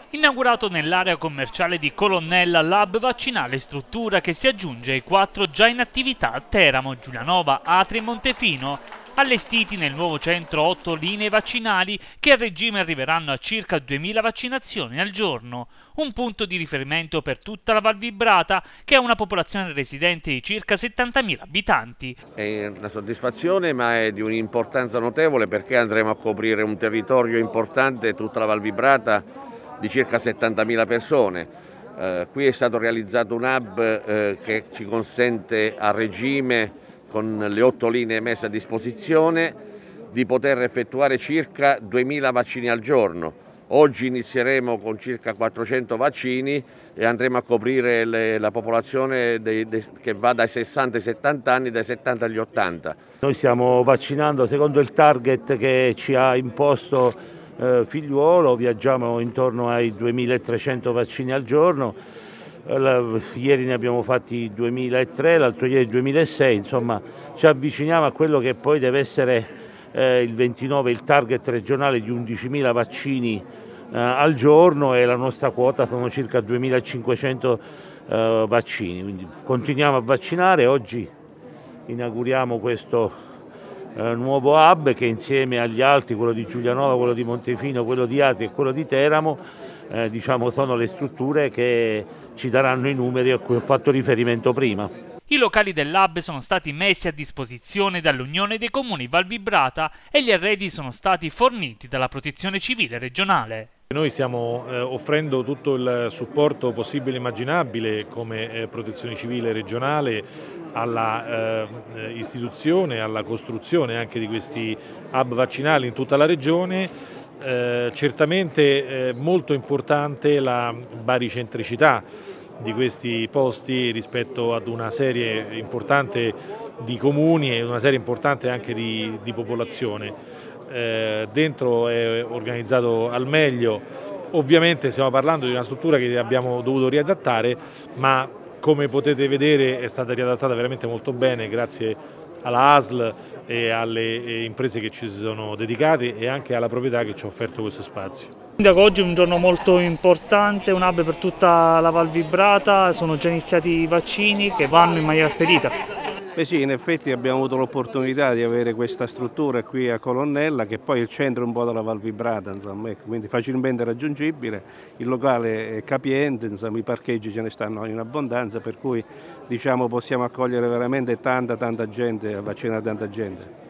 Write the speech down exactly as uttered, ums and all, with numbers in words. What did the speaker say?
Inaugurato nell'area commerciale di Colonnella l'hub vaccinale, struttura che si aggiunge ai quattro già in attività a Teramo, Giulianova, Atri e Montefino, allestiti nel nuovo centro otto linee vaccinali che a regime arriveranno a circa duemila vaccinazioni al giorno, un punto di riferimento per tutta la Val Vibrata che ha una popolazione residente di circa settantamila abitanti. È una soddisfazione, ma è di un'importanza notevole perché andremo a coprire un territorio importante, tutta la Val Vibrata, di circa settantamila persone. Eh, qui è stato realizzato un hub eh, che ci consente a regime, con le otto linee messe a disposizione, di poter effettuare circa duemila vaccini al giorno. Oggi inizieremo con circa quattrocento vaccini e andremo a coprire le, la popolazione dei, dei, che va dai sessanta ai settanta anni, dai settanta agli ottanta. Noi stiamo vaccinando secondo il target che ci ha imposto eh, Figliuolo, viaggiamo intorno ai duemilatrecento vaccini al giorno. Ieri ne abbiamo fatti duemilatrecento, l'altro ieri duemilasei, insomma ci avviciniamo a quello che poi deve essere eh, il ventinove, il target regionale di undicimila vaccini eh, al giorno, e la nostra quota sono circa duemilacinquecento eh, vaccini, quindi continuiamo a vaccinare. Oggi inauguriamo questo eh, nuovo hub che insieme agli altri, quello di Giulianova, quello di Montefino, quello di Atri e quello di Teramo, Eh, diciamo sono le strutture che ci daranno i numeri a cui ho fatto riferimento prima. I locali dell'hub sono stati messi a disposizione dall'Unione dei Comuni Val Vibrata e gli arredi sono stati forniti dalla Protezione Civile regionale. Noi stiamo eh, offrendo tutto il supporto possibile e immaginabile come eh, Protezione Civile regionale alla eh, istituzione, alla costruzione anche di questi hub vaccinali in tutta la regione. Eh, certamente eh, molto importante la baricentricità di questi posti rispetto ad una serie importante di comuni e una serie importante anche di, di popolazione. Eh, dentro è organizzato al meglio, ovviamente stiamo parlando di una struttura che abbiamo dovuto riadattare, ma come potete vedere è stata riadattata veramente molto bene grazie alla A S L e alle imprese che ci si sono dedicate e anche alla proprietà che ci ha offerto questo spazio. Sindaco, oggi è un giorno molto importante, un hub per tutta la Val Vibrata, sono già iniziati i vaccini che vanno in maniera spedita. Beh sì, in effetti abbiamo avuto l'opportunità di avere questa struttura qui a Colonnella, che poi è il centro un po' della Val Vibrata, insomma, ecco, quindi facilmente raggiungibile, il locale è capiente, insomma, i parcheggi ce ne stanno in abbondanza, per cui diciamo, possiamo accogliere veramente tanta tanta gente, vaccinare tanta gente.